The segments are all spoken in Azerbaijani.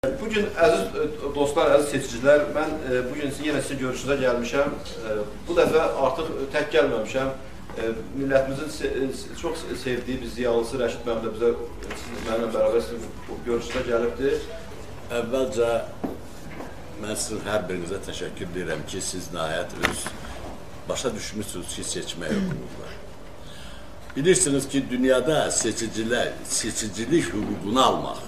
Bugün əziz dostlar, əziz seçicilər, mən bugün yenə sizin görüşünüzə gəlmişəm. Bu dəfə artıq tək gəlməmişəm. Millətimizin çox sevdiyi bir ziyalısı Rəşid müəllim də bizə mənimlə bərabər sizin görüşünüzə gəlibdir. Əvvəlcə mən sizin hər birinizə təşəkkür edirəm ki, siz nəhayət öz başa düşmüşsünüz ki, seçmək hüququnuz var. Bilirsiniz ki, dünyada seçicilik hüququnu almaq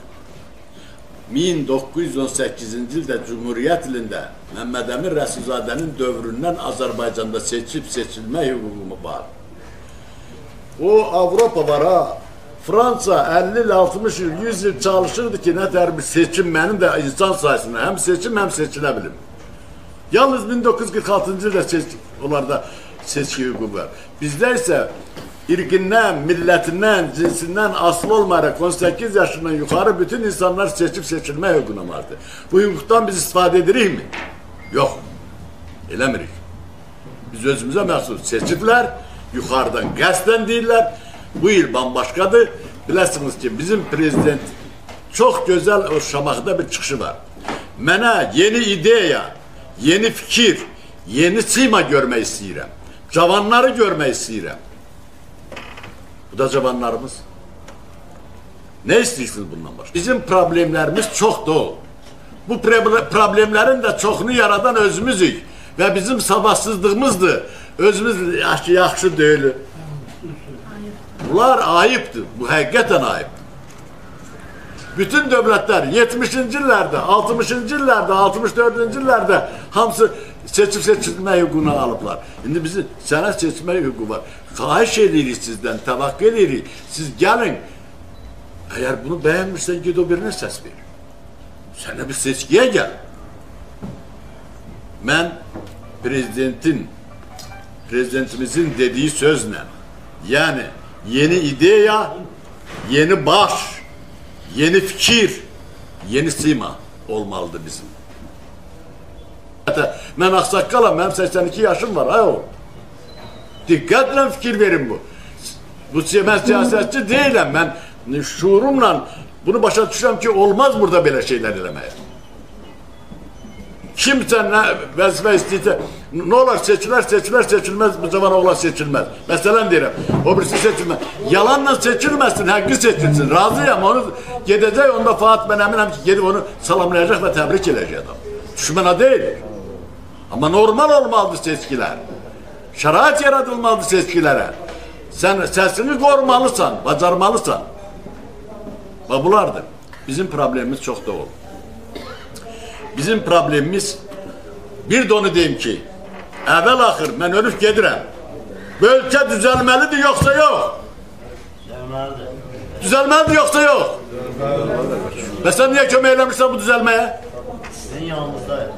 1918-ci ildə Cumhuriyyət ilində Məmməd Əmin Rəsulzadənin dövründən Azərbaycanda seçilmə hüququ var. O, Avropa var ha. Fransa 50 il, 60 il, 100 il çalışırdı ki, nətər bir seçim mənim də insan sayısına həm seçim, həm seçilə bilim. Yalnız 1946-cı ildə onlarda seçki hüququ var. Bizdə isə irqindən, millətindən, cinsindən asılı olmayaraq 18 yaşından yuxarı bütün insanlar seçib seçilmə hüququna vardır. Bu hüquqdan biz istifadə edirik mi? Yox, eləmirik. Biz özümüzə məxsus seçiblər, yuxarıdan qəsdən deyirlər. Bu il bambaşqadır. Biləsiniz ki, bizim prezident çox gözəl o Şamaxıda bir çıxışı var. Mənə yeni ideya, yeni fikir, yeni sima görmək istəyirəm. Cavanları görmək istəyirəm. Bu da cavanlarımız. Ne istiyorsunuz bundan başka? Bizim problemlerimiz çoxdur o. Bu problemlerin de çoxunu yaradan özümüzük. Ve bizim sabahsızlığımızdır. Özümüz yaxşı deyil. Bunlar ayıptır. Bu həqiqətən ayıptır. Bütün dövlətlər 70-ci illərdə, 60-cı illərdə, 64-cü illərdə hamısı seçilmə hüququnu alıblar. İndi bizim sənə seçmə hüququ var. Xahiş edirik sizdən, təvəqqə edirik. Siz gəlin. Əgər bunu bəyənmirsən, ged o birine səs ver. Sənə bir seçkiyə gəl. Mən prezidentimizin dediği sözlə, yani yeni ideya, yeni baş, yeni fikir, yeni sima olmalıdır bizim. Mən ağsaqqalam, mənim 82 yaşım var, ay o. Diqqətlə fikir verin bu. Mən siyasetçi deyiləm, mən şuurumla bunu başa düşürəm ki, olmaz burada belə şeylər eləməyə. Kimsə vəzifə istəyirsə, nə olar seçilməz, bu zaman oğlan seçilməz. Məsələn deyirəm, o birisi seçilməz. Yalanla seçilməsin, həqqi seçilsin, razıyam, onu gedəcək, onda Fuat mən əminəm ki, gedib onu salamlayacaq və təbrik edəcək adam. Düşmənə deyil. Amma normal olmalıdır seçkilər. Şərait yaradılmalıdır seçkilərə. Sən səsini qorumalısan, bacarmalısan. Və bunlardır. Bizim problemimiz çox da olur. Bizim problemimiz, bir de onu deyim ki, əvvəl-axır mən ölüb gedirəm. Bu ölkə düzəlməlidir, yoxsa yox? Düzəlməlidir, yoxsa yox? Və sən niyə kömək eləmirsən bu düzəlməyə? Sizin yanınızdayım.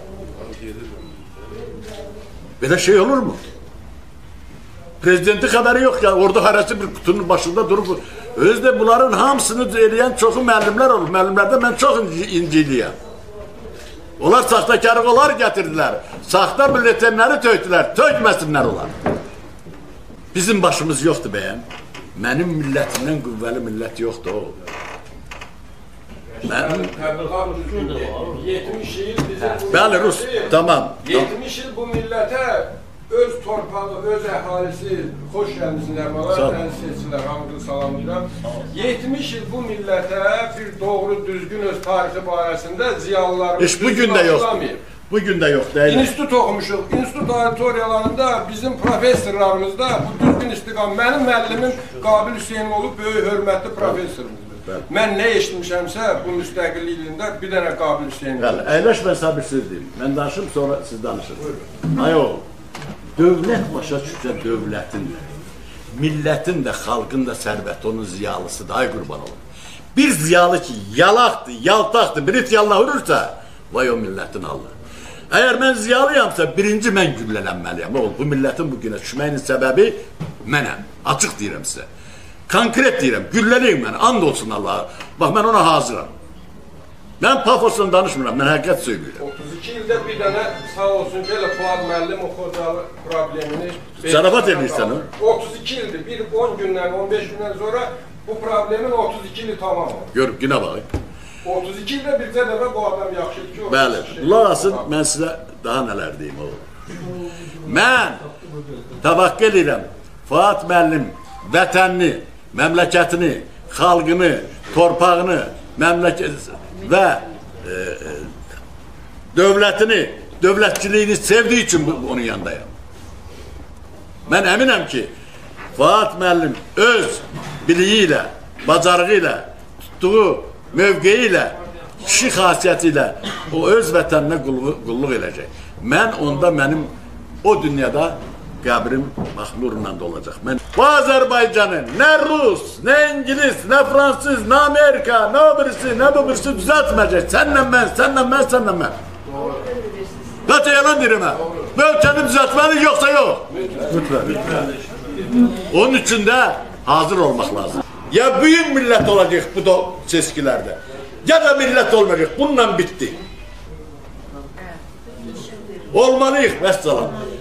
Belə şey olur mu? Prezidenti xəbəri yox ya, orada hərəsi bir kutunun başında durub. Özdə bunların hamısını eləyən çoxu müəllimlər olur. Müəllimlərdə mən çox inciliyəm. Onlar saxtakarlıqlar gətirdilər. Saxta bülletenləri tökdülər. Tökməsinlər onlar. Bizim başımız yoxdur bəyəm. Mənim millətimdən qüvvəli millət yoxdur o. Təbliğat düzgündür. 70 il bizim... Bəli, Rus, tamam. 70 il bu millətə öz torpağı, öz əhalisi, xoş gəlmişsinlər, məqalədən seçilər, hamıqını salamlayıram. 70 il bu millətə bir doğru, düzgün öz tarixi barəsində ziyalılarımız bugün də yox. Bugün də yox, deyil. İnstitut oxumuşuq. İnstitut auditoriyalarında bizim professorlarımız da bu düzgün istiqam. Mənim müəllimim Qabil Hüseyin olub, böyük hörmətli professorumuzdur. Mən nə eşitmişəmsə bu müstəqillik ilində bir dənə Qabil Hüseyin. Bəli, əyləş mən sabırsız deyim. Mən danışım, sonra siz danışırsınız. Ay oğul. Dövlət başa düşsə dövlətin də, millətin də, xalqın da sərvəti onun ziyalısıdır, ay qurban olun. Bir ziyalı ki, yalaqdır, yaltaqdır, bir it yalına vurursa, vay o millətin Allah. Əgər mən ziyalıyamsa, birinci mən güllələnməliyəm, oğul. Bu millətin bu günə düşməyinin səbəbi mənəm, açıq deyirəm sizə. Konkret deyirəm, gülləliyim mən, and olsun Allah'a. Bax, mən ona hazıram. Mən pafosla danışmıram, mən həqiqət söylüyorum. 32 ildə bir dənə sağ olsun ki, elə Fuad müəllim o Xocalı problemini... Zarafat edirsən o? 32 ildir, bir 10 gündən, 15 gündən sonra bu problemin 32 ili tamam olur. Görüb, günə bax. 32 ildə bircə dəfə bu adam yaxşıdır ki, Bəli, qulaq asın, mən sizə daha nələr deyim o. Mən təvəqqə edirəm, Fuad müəllim vətənini, məmləkətini, xalqını, torpağını, və dövlətini, dövlətçiliyini sevdiyi üçün onun yanındayım. Mən əminəm ki, Fuad müəllim öz biliyi ilə, bacarığı ilə, tutduğu mövqeyi ilə, kişi xasiyyəti ilə o öz vətəninə qulluq edəcək. Mən onda mənim o dünyada qəbrim məxmurla da olacaq. Bu Azərbaycanı nə Rus, nə İngiliz, nə Fransız, nə Amerika, nə bu birisi düzəltməyəcək. Sənlə mən. Qaça yalan deyirəm mən. Bu ölkəni düzəltməli yoxsa yox? Lütfen. Onun üçün də hazır olmaq lazım. Ya büyük millət olacaq bu da seçkilərdə, ya da millət olmayacaq. Bununla bitti. Olmalıyıq, vəssalam.